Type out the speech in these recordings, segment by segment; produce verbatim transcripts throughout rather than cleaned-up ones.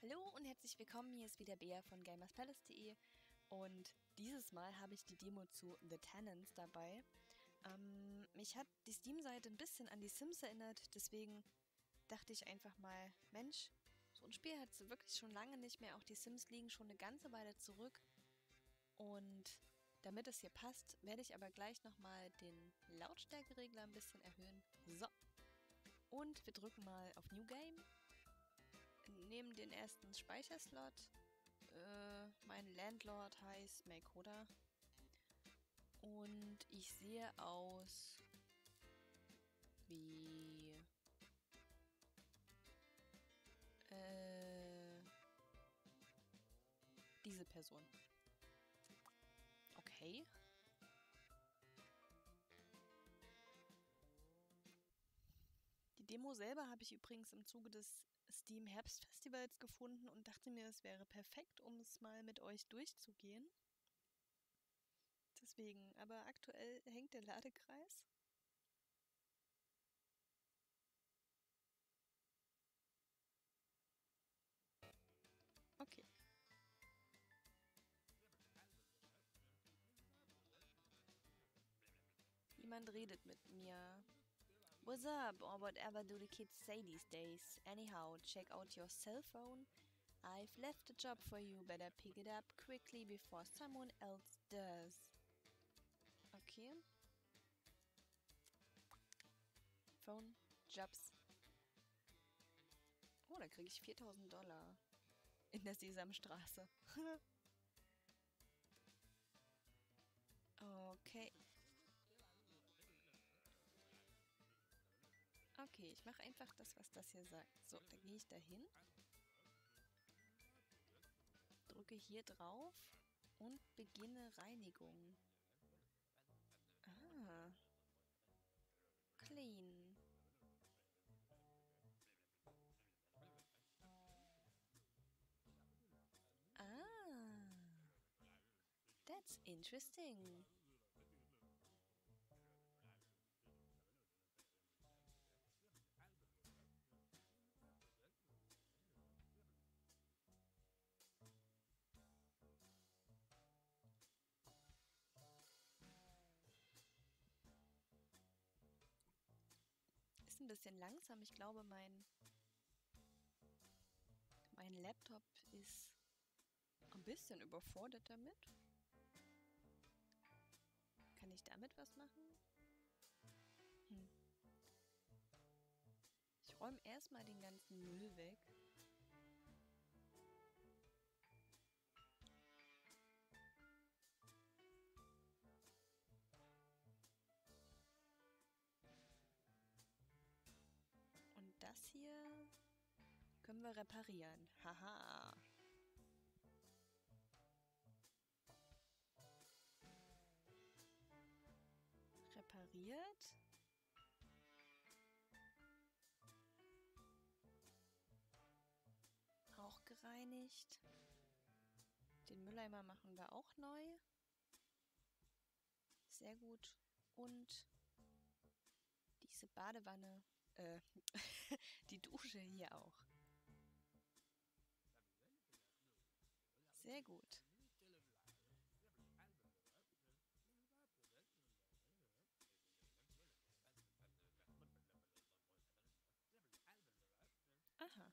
Hallo und herzlich willkommen, hier ist wieder Bea von gamerspalace punkt de und dieses Mal habe ich die Demo zu The Tenants dabei. Ähm, mich hat die Steam-Seite ein bisschen an die Sims erinnert, deswegen dachte ich einfach mal, Mensch, so ein Spiel hat es wirklich schon lange nicht mehr, auch die Sims liegen schon eine ganze Weile zurück und damit es hier passt, werde ich aber gleich nochmal den Lautstärkeregler ein bisschen erhöhen. So, und wir drücken mal auf New Game. Nehmen den ersten Speicherslot. Äh, mein Landlord heißt Makeoda. Und ich sehe aus wie äh, diese Person. Okay. Die Demo selber habe ich übrigens im Zuge des Steam Herbstfestivals gefunden und dachte mir, es wäre perfekt, um es mal mit euch durchzugehen. Deswegen, aber aktuell hängt der Ladekreis. Okay. Jemand redet mit mir. What's up, or whatever do the kids say these days? Anyhow, check out your cell phone. I've left a job for you, better pick it up quickly before someone else does. Okay. Phone, Jobs. Oh, da kriege ich viertausend Dollar. In der Sesamstraße. Okay. Okay, ich mache einfach das, was das hier sagt. So, dann gehe ich da hin. Drücke hier drauf und beginne Reinigung. Ah. Clean. Ah. That's interesting. Ist ein bisschen langsam. Ich glaube, mein, mein Laptop ist ein bisschen überfordert damit. Kann ich damit was machen? Hm. Ich räume erstmal den ganzen Müll weg. Und das hier können wir reparieren. Haha. Repariert. Auch gereinigt. Den Mülleimer machen wir auch neu. Sehr gut. Und diese Badewanne, äh, die Dusche hier auch. Sehr gut. Aha.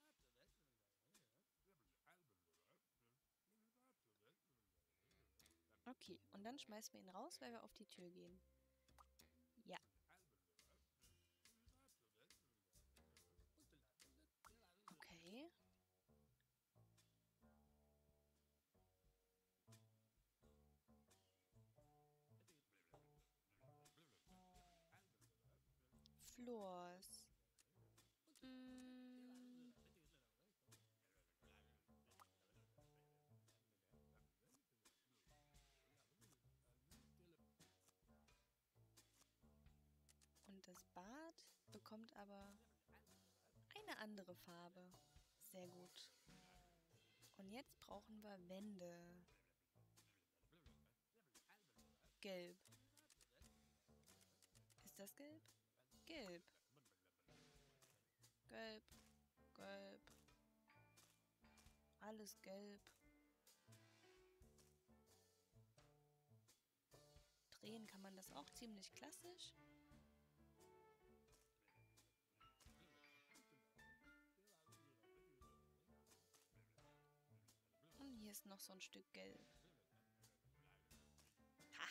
Okay, und dann schmeißen wir ihn raus, weil wir auf die Tür gehen. Ja. Okay. Floors. Mm. Und das Bad bekommt aber eine andere Farbe. Sehr gut. Und jetzt brauchen wir Wände. Gelb. Ist das gelb? Gelb. Gelb. Gelb. Alles gelb. Drehen kann man das auch ziemlich klassisch. Und hier ist noch so ein Stück gelb. Ha!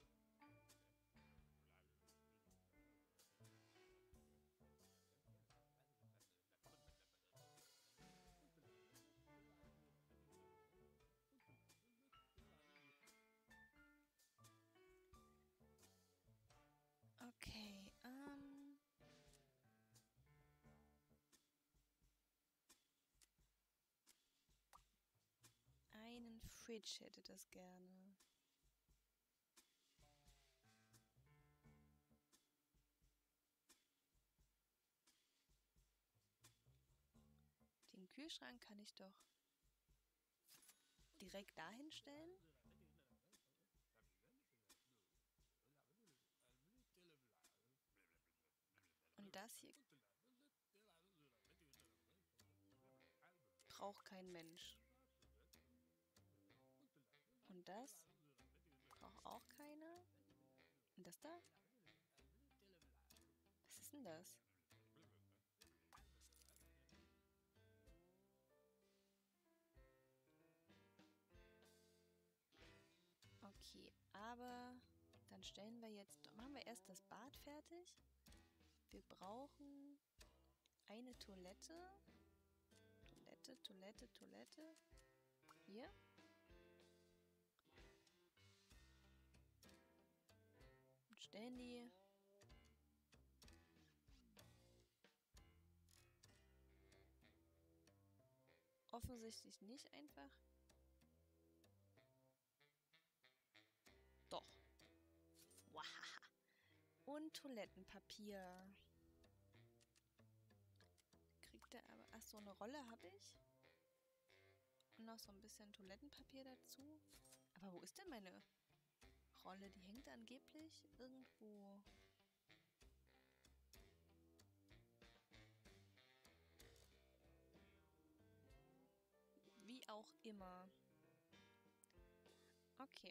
Okay, ähm... einen Fridge hätte das gerne. Den Kühlschrank kann ich doch direkt dahin stellen. Und das hier braucht kein Mensch. Und das braucht auch keiner. Und das da? Was ist denn das? Okay, aber dann stellen wir jetzt, machen wir erst das Bad fertig. Wir brauchen eine Toilette. Toilette, Toilette, Toilette. Hier. Und stellen die offensichtlich nicht einfach. Doch. Wahaha. Und Toilettenpapier. Kriegt er aber... Ach so, eine Rolle habe ich. Und noch so ein bisschen Toilettenpapier dazu. Aber wo ist denn meine Rolle? Die hängt angeblich irgendwo. Wie auch immer. Okay.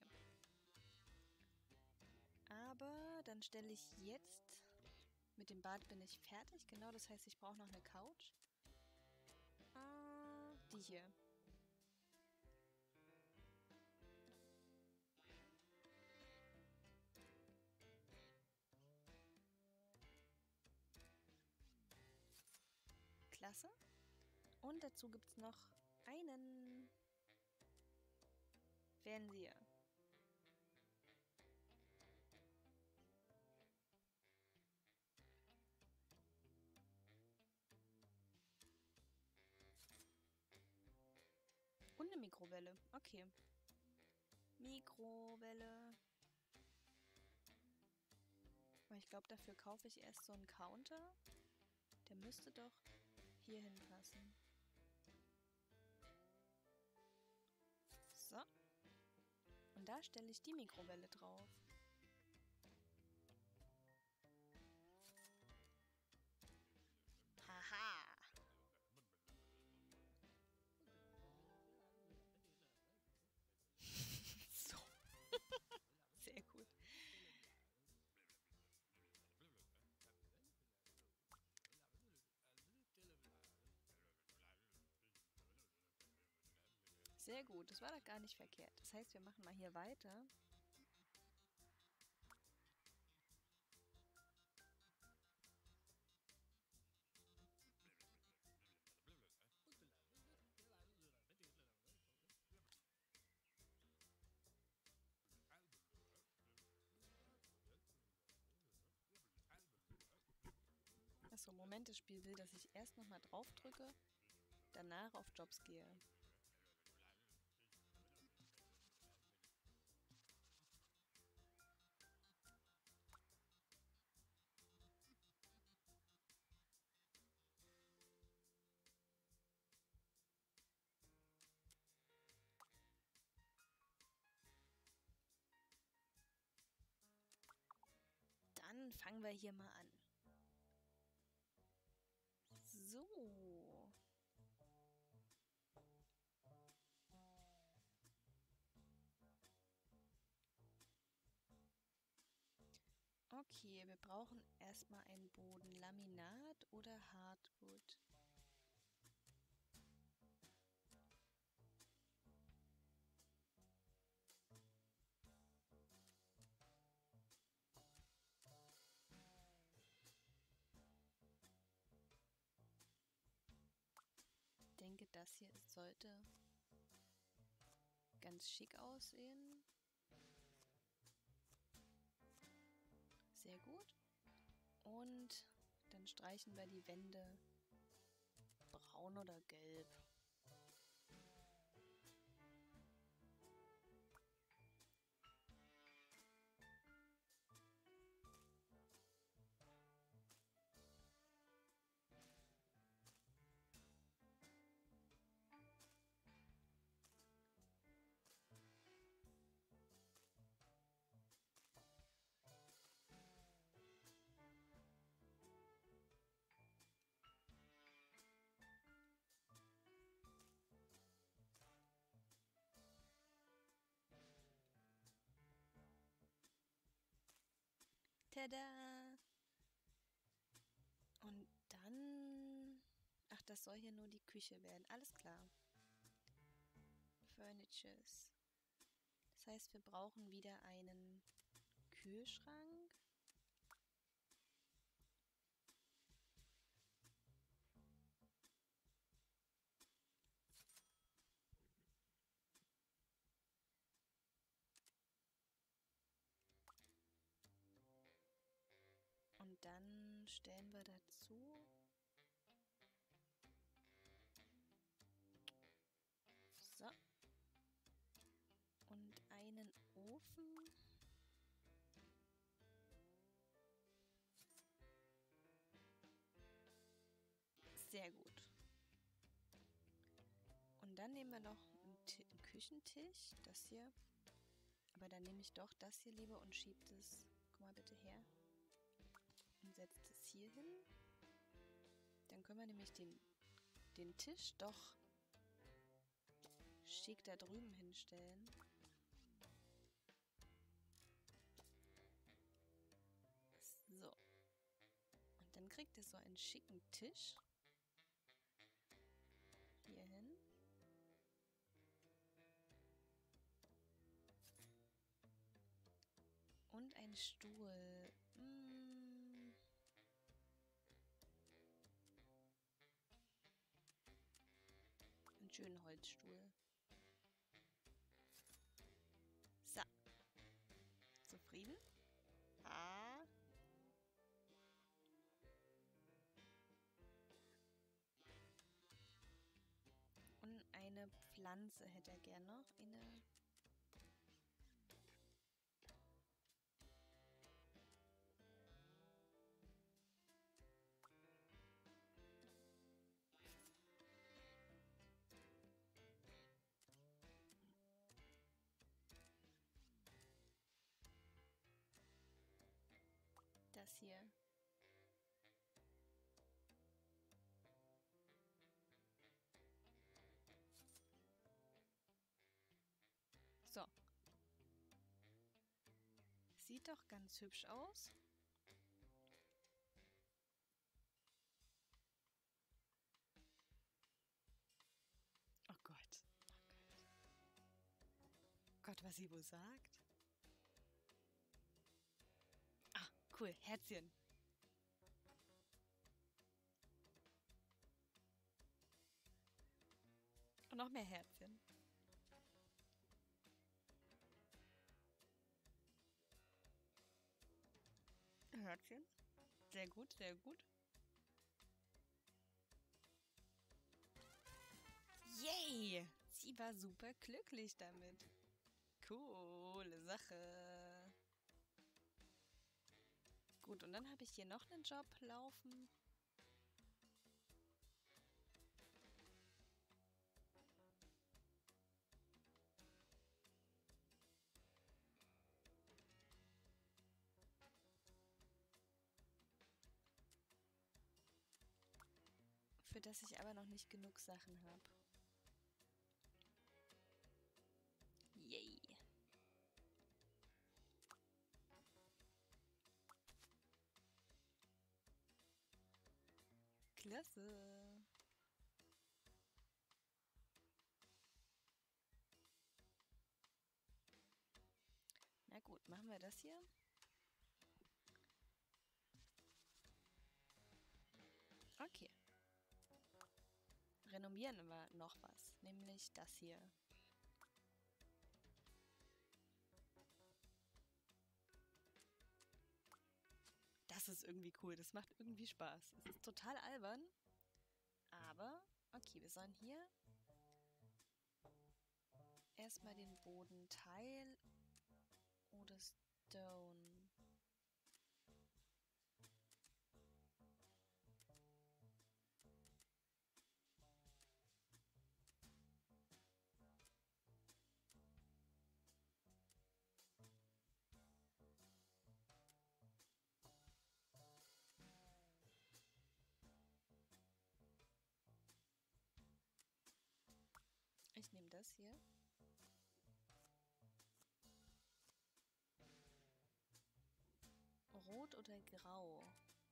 Aber dann stelle ich jetzt... Mit dem Bad bin ich fertig. Genau, das heißt, ich brauche noch eine Couch. Ah, die hier. Klasse. Und dazu gibt es noch einen Fernseher. Und eine Mikrowelle. Okay. Mikrowelle. Aber ich glaube, dafür kaufe ich erst so einen Counter. Der müsste doch hier hinpassen. So. Und da stelle ich die Mikrowelle drauf. Haha. So. Sehr gut. Sehr gut, das war doch gar nicht verkehrt. Das heißt, wir machen mal hier weiter. Achso, Moment, das Spiel will, dass ich erst nochmal drauf drücke, danach auf Jobs gehe. Dann fangen wir hier mal an. So. Okay, wir brauchen erstmal einen Boden. Laminat oder Hardwood? Ich denke, das hier sollte ganz schick aussehen. Sehr gut. Und dann streichen wir die Wände braun oder gelb. Tada! Und dann... Ach, das soll hier nur die Küche werden. Alles klar. Furnitures. Das heißt, wir brauchen wieder einen Kühlschrank. Und dann stellen wir dazu so und einen Ofen. Sehr gut. Und dann nehmen wir noch einen, einen Küchentisch, das hier. Aber dann nehme ich doch das hier lieber und schiebe das, guck mal bitte her, und setze das hier hin. Dann können wir nämlich den, den Tisch doch schick da drüben hinstellen. So. Und dann kriegt ihr so einen schicken Tisch. Hier hin. Und ein Stuhl. Hm. Einen schönen Holzstuhl. So. Zufrieden? Ah. Und eine Pflanze hätte er gerne noch. Eine... Das hier. So. Sieht doch ganz hübsch aus. Oh Gott. Oh Gott. Gott, was sie wohl sagt. Ah, cool. Herzchen. Und noch mehr Herzchen. Herzchen. Sehr gut, sehr gut. Yay! Sie war super glücklich damit. Coole Sache. Gut, und dann habe ich hier noch einen Job laufen. Für das ich aber noch nicht genug Sachen habe. Yay. Klasse. Na gut, machen wir das hier. Okay. Renommieren wir noch was, nämlich das hier. Das ist irgendwie cool, das macht irgendwie Spaß. Es ist total albern, aber okay, wir sollen hier erstmal den Boden Tile oder Stone. Ich nehme das hier. Rot oder grau?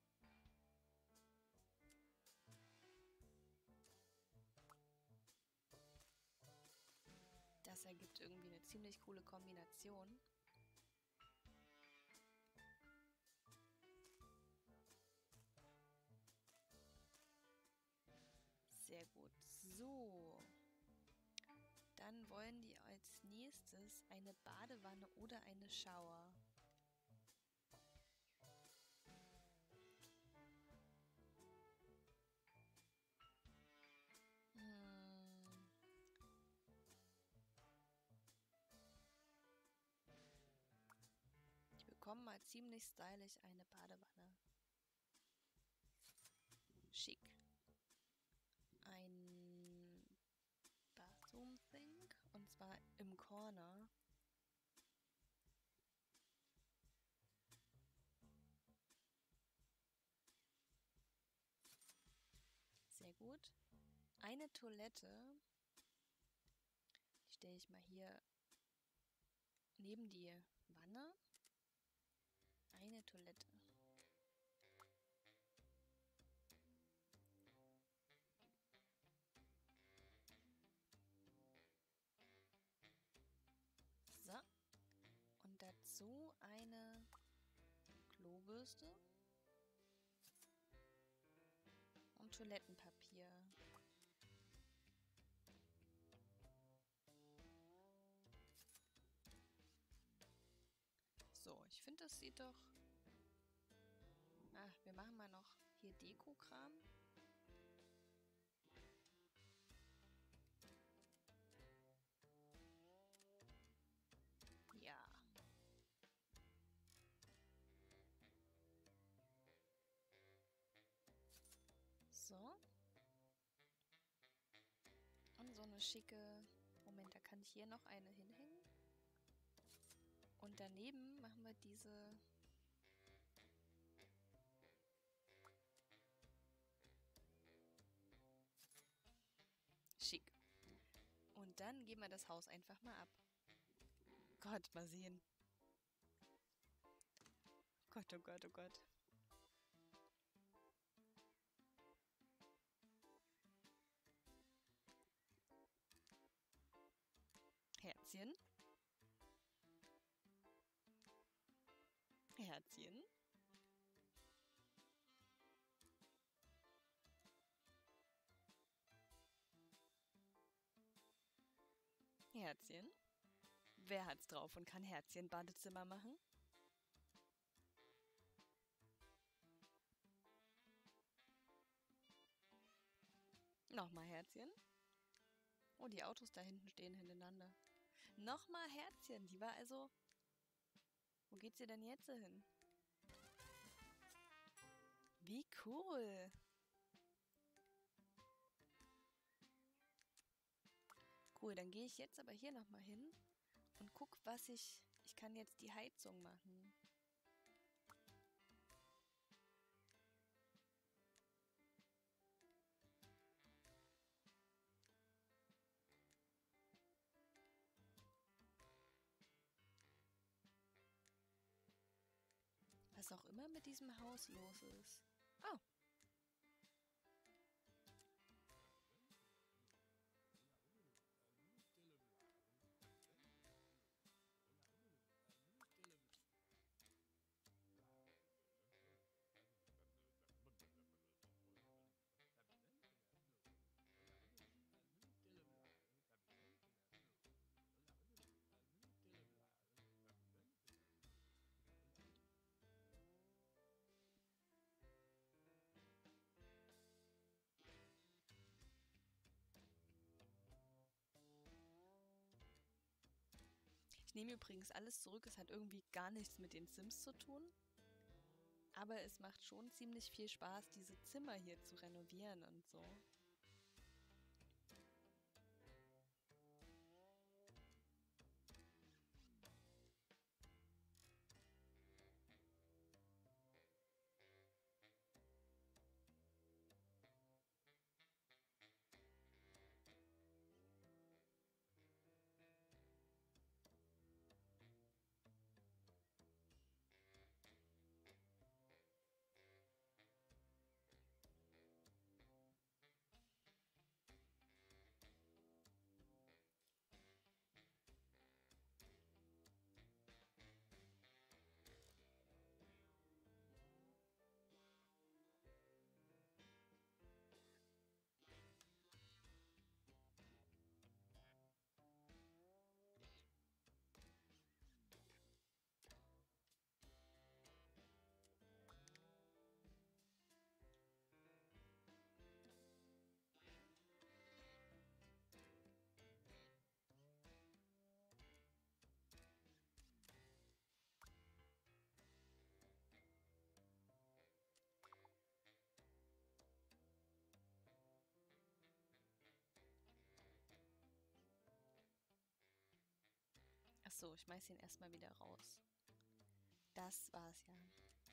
Das ergibt irgendwie eine ziemlich coole Kombination. Sehr gut. So. Dann wollen die als nächstes eine Badewanne oder eine Shower. Hm. Die bekommen mal ziemlich stylisch eine Badewanne. Schick. Ein Bathroom Sink und zwar im Corner. Sehr gut. Eine Toilette. Die stelle ich mal hier neben die Wanne. Eine Toilette. So. Und dazu eine Klobürste. Und Toilettenpapier. So, ich finde, das sieht doch... Ah, wir machen mal noch hier Deko-Kram. Ja. So. Und so eine schicke... Moment, da kann ich hier noch eine hinhängen. Und daneben machen wir diese... Schick. Und dann geben wir das Haus einfach mal ab. Gott, mal sehen. Gott, oh Gott, oh Gott. Herzchen. Herzchen. Herzchen. Wer hat's drauf und kann Herzchen Badezimmer machen? Nochmal Herzchen. Oh, die Autos da hinten stehen hintereinander. Nochmal Herzchen. Die war also... Wo geht's ihr denn jetzt hin? Wie cool. Cool, dann gehe ich jetzt aber hier nochmal hin und guck, was ich... Ich kann jetzt die Heizung machen. Was auch immer mit diesem Haus los ist. Oh. Ich nehme übrigens alles zurück, es hat irgendwie gar nichts mit den Sims zu tun. Aber es macht schon ziemlich viel Spaß, diese Zimmer hier zu renovieren und so. Achso, ich schmeiß ihn erstmal wieder raus. Das war's ja.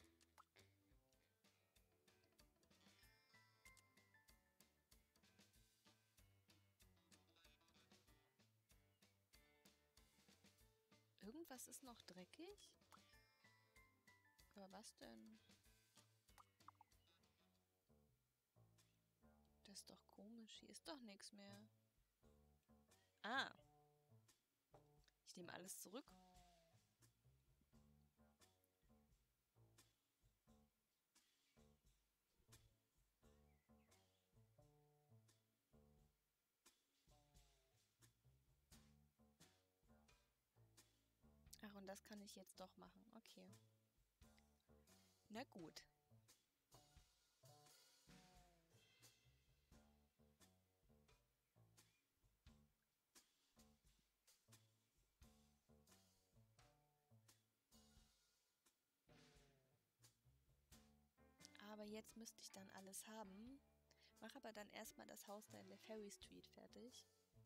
Irgendwas ist noch dreckig? Aber was denn? Das ist doch komisch. Hier ist doch nichts mehr. Ah. Ich nehme alles zurück. Ach, und das kann ich jetzt doch machen. Okay. Na gut. Aber jetzt müsste ich dann alles haben. Mach aber dann erstmal das Haus da in der Ferry Street fertig.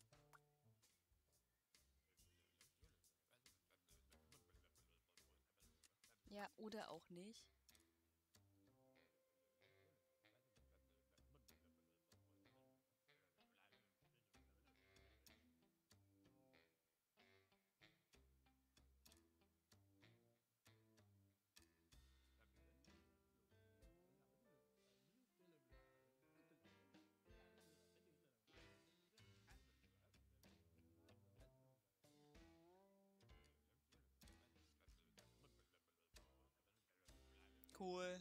Ja, oder auch nicht. Cool.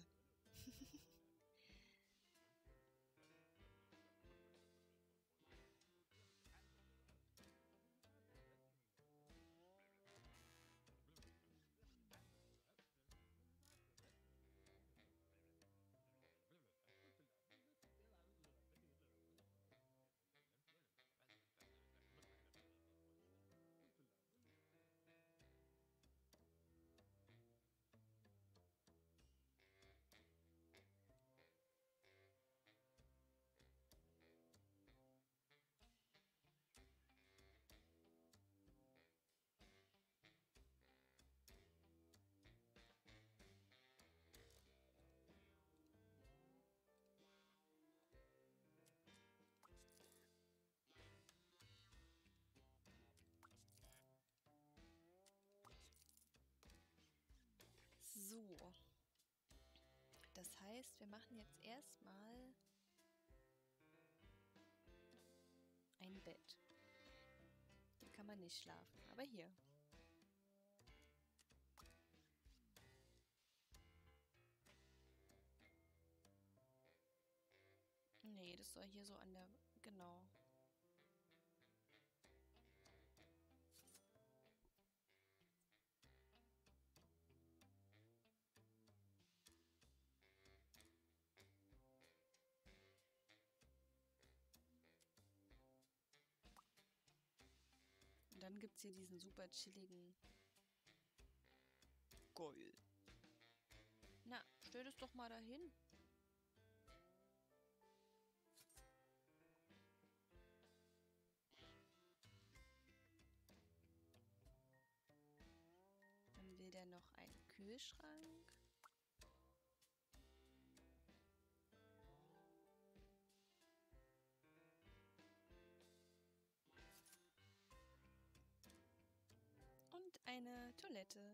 So. Das heißt, wir machen jetzt erstmal ein Bett. Hier kann man nicht schlafen, aber hier. Nee, das soll hier so an der... Genau. Und dann gibt es hier diesen super chilligen... Geil. Na, stell das doch mal dahin. Dann will der noch einen Kühlschrank. Und eine Toilette.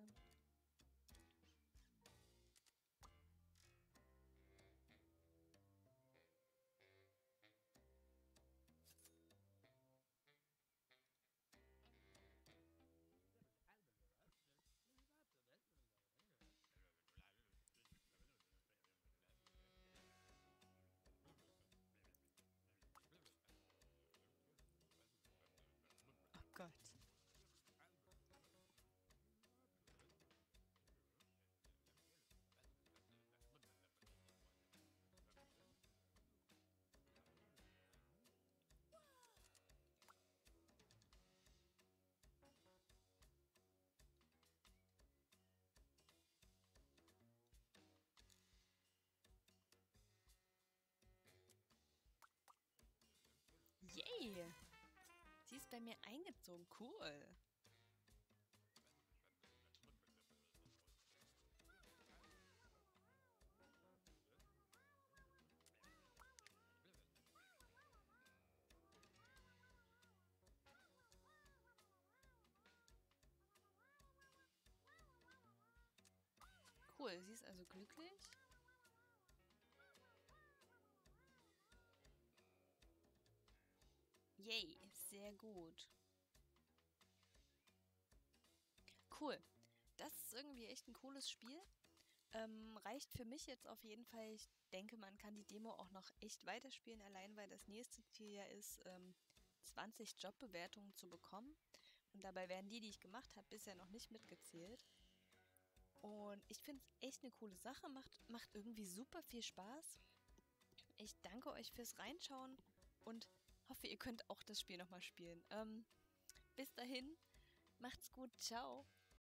Oh Gott. Yay! Sie ist bei mir eingezogen. Cool. Cool, sie ist also glücklich. Yay, sehr gut. Cool. Das ist irgendwie echt ein cooles Spiel. Ähm, reicht für mich jetzt auf jeden Fall. Ich denke, man kann die Demo auch noch echt weiterspielen, allein weil das nächste Ziel ja ist, ähm, zwanzig Jobbewertungen zu bekommen. Und dabei werden die, die ich gemacht habe, bisher noch nicht mitgezählt. Und ich finde es echt eine coole Sache, macht, macht irgendwie super viel Spaß. Ich danke euch fürs Reinschauen und hoffe, ihr könnt auch das Spiel nochmal spielen. Ähm, bis dahin, macht's gut, ciao.